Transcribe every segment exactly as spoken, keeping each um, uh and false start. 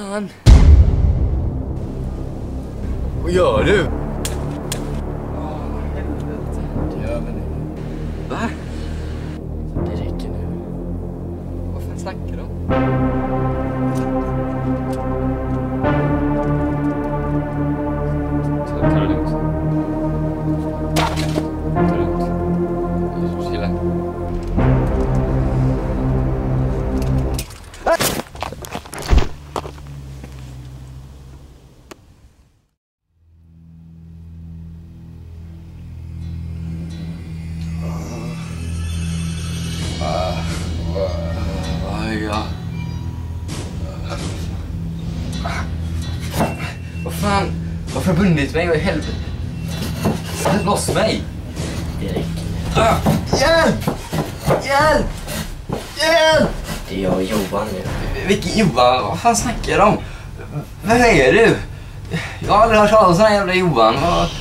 fan? Vad gör du? Åh, helvete. Det är över nu. Va? Det räcker nu. Vad fan snackar du om? Ta det lugnt. Ta det lugnt. Chilla. Ja. Vad fan? Varför har du bundit mig? Vad i helvete? Släpp loss mig! Det räcker nu. Ah, hjälp! Hjälp! Hjälp! Det är jag och Johan nu. Vilken Johan? Vad fan snackar du om? Vem är du? Jag har aldrig hört talas om sån här jävla Johan. Vad...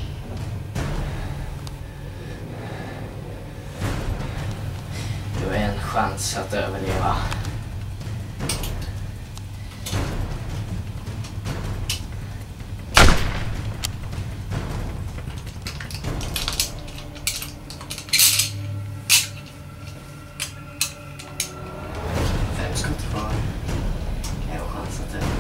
Du har en chans att överleva. Fem skott kvar. Jag har chans att överleva.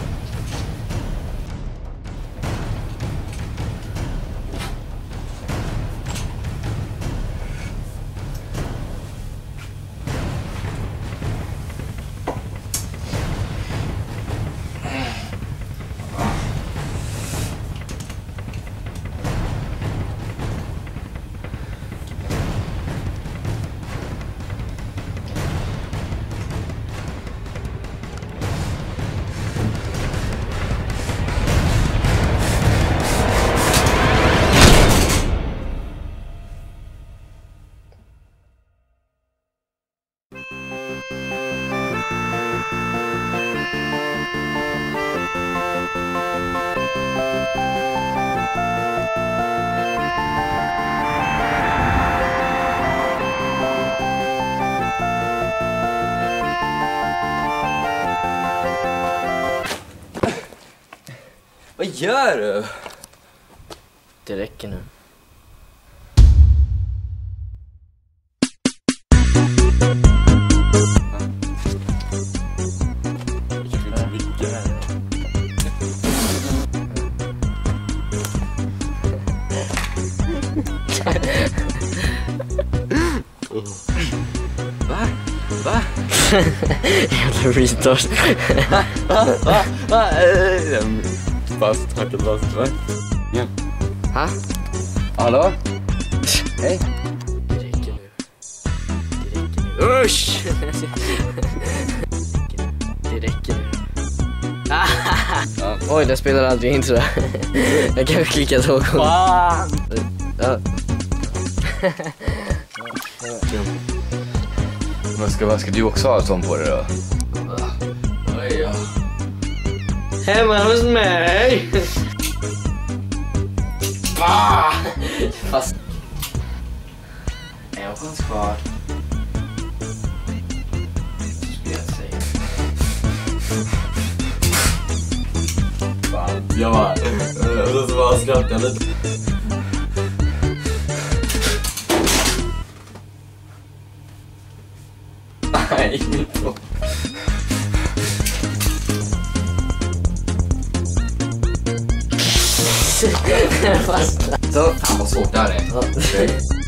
Vad gör du? Det räcker nu. Va? Va? Jävla retard. Va? Va? Va? Fast, hackat fast, va? Ja. Ha? Hallå? Hej. Det räcker nu. Det räcker nu. Usch! Det räcker nu. Ja. Oj, det spelar aldrig intro. Jag kanske klickar så. Fan! Ja. Vad ska, vad ska du också ha sån på dig då? Oj, ja. Hemma hos mig! Ah! Fast... En chans kvar. Skulle jag säga. Fan, jag bara... Jag så bara skrattar lite. Nej, inte. Fast... Så, fan vad svårt det här är. Ja.